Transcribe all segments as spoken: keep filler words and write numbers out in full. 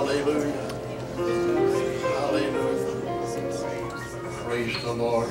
Hallelujah. Hallelujah. Praise the Lord.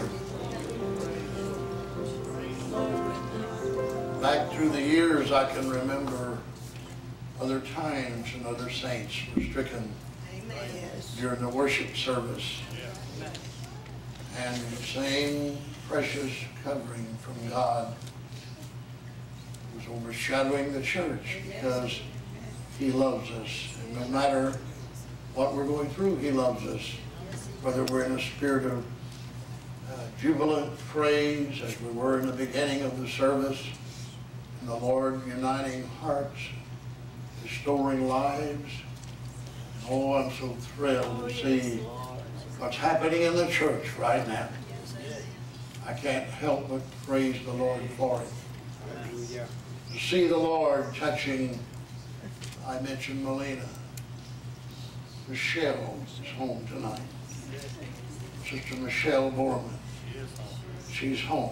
Back through the years, I can remember other times and other saints were stricken during the worship service. And the same precious covering from God was overshadowing the church because He loves us. And no matter what we're going through, He loves us. Whether we're in a spirit of uh, jubilant praise, as we were in the beginning of the service, and the Lord uniting hearts, restoring lives. Oh, I'm so thrilled to see what's happening in the church right now. I can't help but praise the Lord for it. To see the Lord touching, I mentioned Melina. Michelle is home tonight. Sister Michelle Borman. She's home.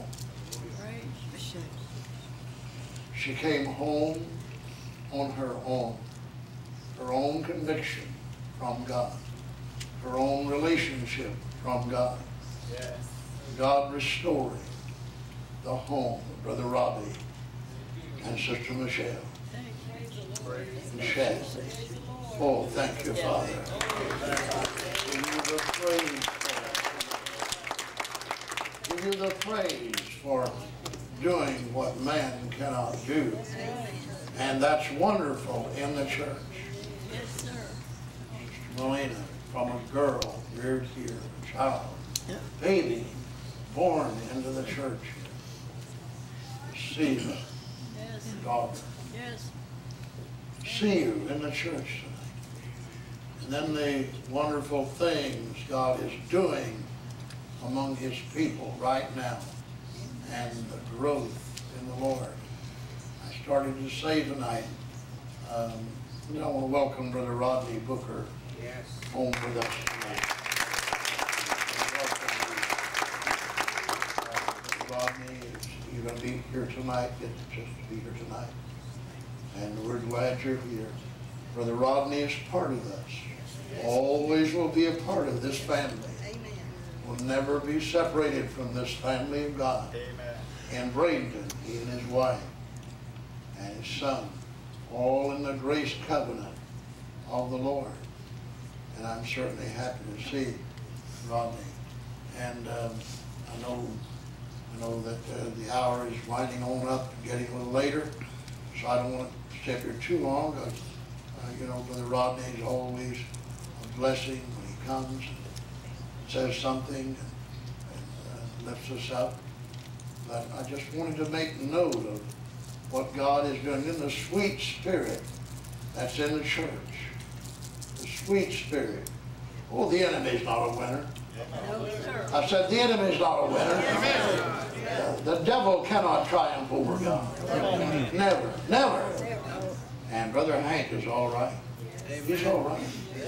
She came home on her own. Her own conviction from God. Her own relationship from God. God restoring the home of Brother Robbie and Sister Michelle. Michelle. Oh, thank you, Father. Give you the praise for Give you the praise for doing what man cannot do. And that's wonderful in the church. Sister Melina, from a girl reared here, a child, baby, born into the church here. See the daughter. See you in the church tonight. And then the wonderful things God is doing among His people right now. And the growth in the Lord. I started to say tonight, um, you know, I want to welcome Brother Rodney Booker yes. home with us tonight. Brother Rodney, you're going to be here tonight, get just to be here tonight. And we're glad you're here. Brother Rodney is part of us. Yes. Always will be a part of this family. Will never be separated from this family of God. Amen. In Bradenton, he and his wife and his son, all in the grace covenant of the Lord. And I'm certainly happy to see Rodney. And um, I know, I know that uh, the hour is winding on up and getting a little later, so I don't want to stay here too long. Because, uh, you know, Brother Rodney is always a blessing when he comes. Says something and, and uh, lifts us up. But I just wanted to make note of what God is doing in the sweet spirit that's in the church. The sweet spirit. Oh, the enemy's not a winner. No, sir. I said the enemy's not a winner. Uh, the devil cannot triumph over God. Never, never. And Brother Hank is all right. He's all right.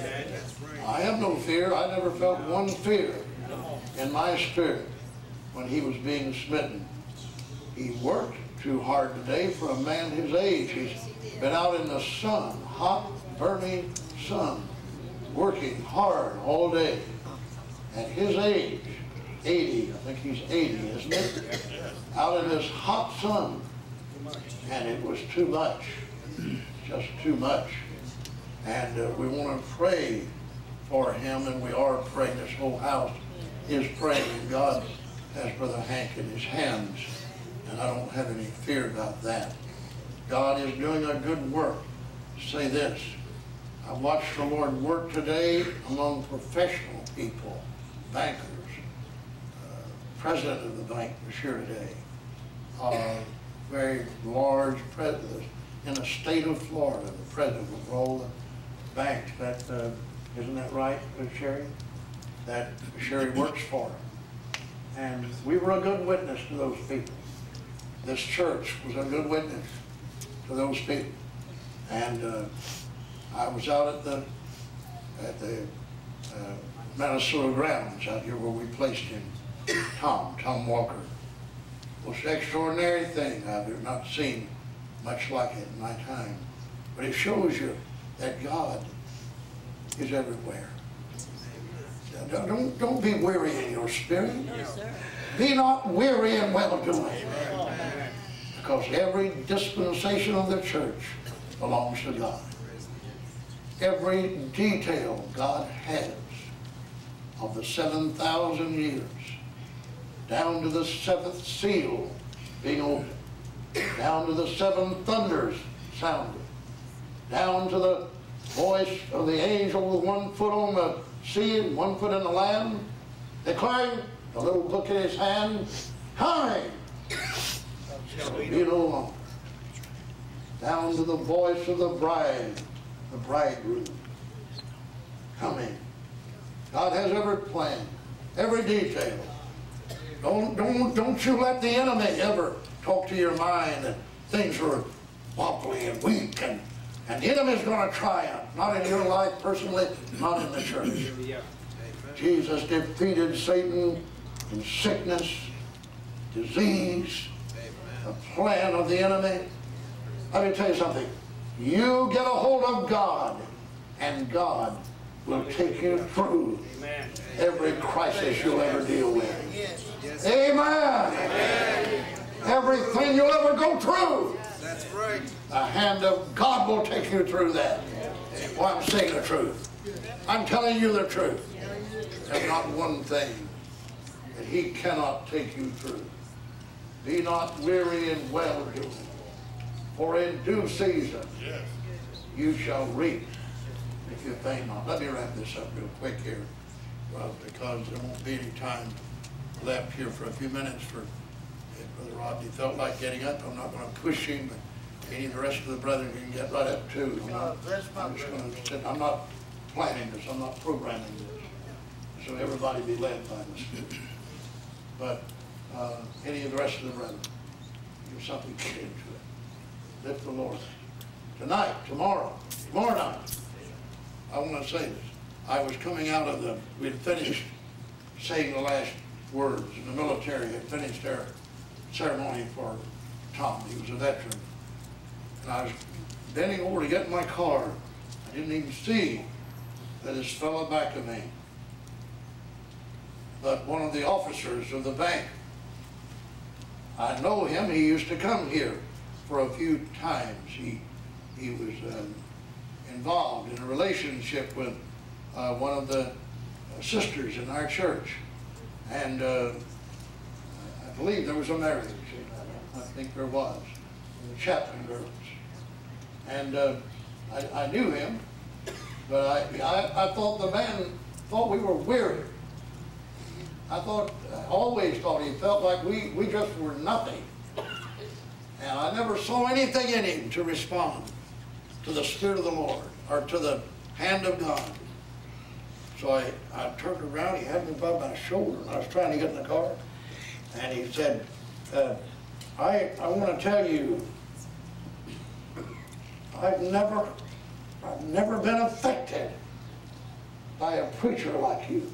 I have no fear. I never felt one fear in my spirit when he was being smitten. He worked too hard today for a man his age. He's been out in the sun, hot, burning sun, working hard all day. At his age, eighty, I think he's eighty, isn't it? Out in this hot sun. And it was too much, just too much. And uh, we want to pray for him, and we are praying. This whole house is praying, and God has Brother Hank in his hands, and I don't have any fear about that. God is doing a good work. Say this, I watched the Lord work today among professional people, bankers. Uh, president of the bank was here today. Uh, very large president in the state of Florida, the president of all the banks. That uh, isn't that right, Sherry? That Sherry works for. And we were a good witness to those people. This church was a good witness to those people. And uh, I was out at the at the uh, Minnesota grounds out here where we placed him, Tom, Tom Walker. Most extraordinary thing I've not seen much like it in my time. But it shows you that God is everywhere. Don't, don't be weary in your spirit. Be not weary in well-doing. Because every dispensation of the church belongs to God. Every detail God has of the seven thousand years, down to the seventh seal being opened, down to the seven thunders sounded, down to the voice of the angel with one foot on the sea and one foot in the land, declaring, the little book in his hand, time shall be no longer. Down to the voice of the bride, the bridegroom, coming. God has every plan, every detail. Don't, don't, don't you let the enemy ever talk to your mind that things are wobbly and weak, and, and the enemy's going to triumph. Not in your life personally, not in the church. Jesus defeated Satan in sickness, disease, the plan of the enemy. Let me tell you something. You get a hold of God, and God will take you through every crisis you'll ever deal with. Amen. Amen. Everything you'll ever go through, that's right, the hand of God will take you through that. Well, I'm saying the truth. I'm telling you the truth. There's not one thing that He cannot take you through. Be not weary in well-doing, for in due season you shall reap if you faint not. Let me wrap this up real quick here, well, because there won't be any time left here for a few minutes. For if Brother Rodney felt like getting up, I'm not going to push him, but any of the rest of the brethren can get right up too. You know, I'm just going to sit. I'm not planning this. I'm not programming this. So everybody be led by the Spirit. But uh, any of the rest of the brethren, give something to get into it. Lift the Lord. Tonight, tomorrow, tomorrow night, I want to say this. I was coming out of the, we had finished saying the last words, and the military had finished their ceremony for Tom. He was a veteran. And I was bending over to get in my car. I didn't even see that this fellow back of me, but one of the officers of the bank. I know him. He used to come here for a few times. He, he was um, involved in a relationship with uh, one of the uh, sisters in our church. And uh, I believe there was a marriage. I think there was. The Chapman girls. And uh, I, I knew him, but I, I, I thought the man thought we were weary. I thought, I always thought he felt like we, we just were nothing. And I never saw anything in him to respond to the Spirit of the Lord or to the hand of God. So I, I turned around, he had me by my shoulder, and I was trying to get in the car. And he said, uh, I, I want to tell you, I've never, I've never been affected by a preacher like you.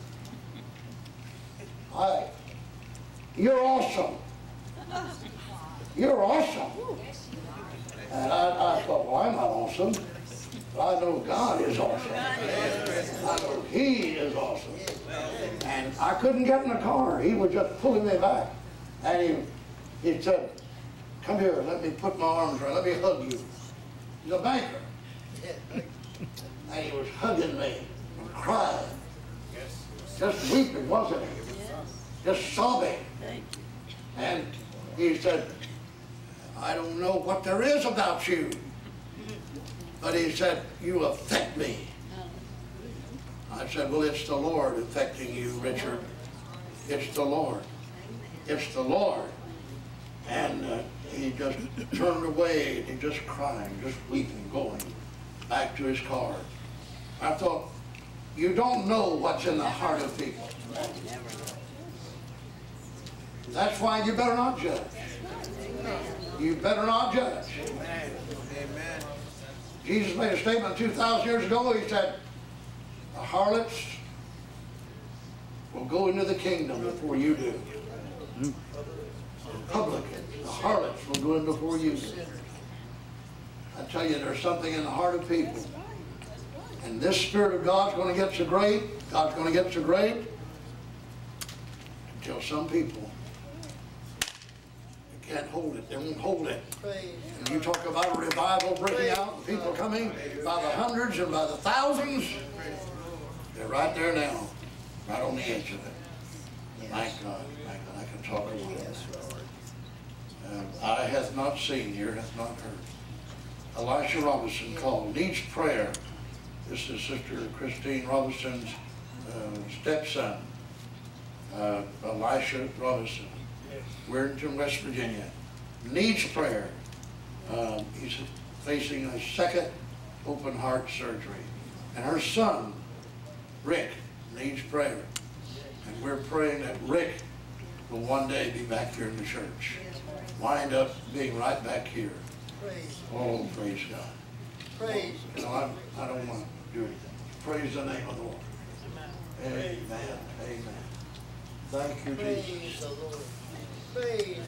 I, you're awesome. You're awesome. And I, I thought, well, I'm not awesome, but I know God is awesome. I know He is awesome. And I couldn't get in the car. He was just pulling me back. And he, he said, come here, let me put my arms around, let me hug you. He's a banker. And he was hugging me and crying. Just weeping, wasn't he? Just sobbing. And he said, I don't know what there is about you. But he said, you affect me. I said, well, it's the Lord affecting you, Richard. It's the Lord. It's the Lord. And uh, he just turned away, and he just crying, just weeping, going back to his car. I thought, you don't know what's in the heart of people. That's why you better not judge. You better not judge. Amen. Jesus made a statement two thousand years ago. He said, the harlots will go into the kingdom before you do. The publicans, the harlots will go in before you do. I tell you, there's something in the heart of people. And this Spirit of God's going to get so great, God's going to get so great, until some people can't hold it. They won't hold it. And you talk about a revival breaking out, and people coming by the hundreds and by the thousands. They're right there now, right on the edge of it. Thank God. Thank God. I can talk a little. Uh, eye hath not seen, ear hath not heard. Elisha Robinson called, needs prayer. This is Sister Christine Robinson's uh, stepson, uh, Elisha Robinson. Bradenton, West Virginia. Needs prayer. Um, he's facing a second open heart surgery. And her son, Rick, needs prayer. And we're praying that Rick will one day be back here in the church. Wind up being right back here. Oh, praise God. Praise. You know, I, I don't want to do it. Praise the name of the Lord. Amen. Amen. Thank you, Jesus. Praise the Lord. Praise.